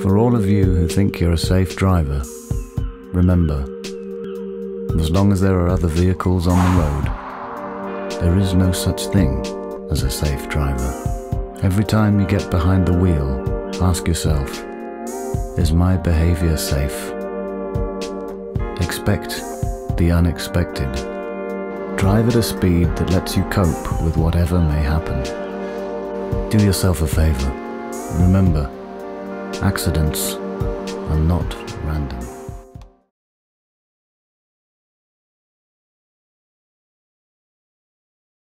For all of you who think you're a safe driver, remember, as long as there are other vehicles on the road, there is no such thing as a safe driver. Every time you get behind the wheel, ask yourself, is my behavior safe? Expect the unexpected. Drive at a speed that lets you cope with whatever may happen. Do yourself a favor. Remember, accidents are not random.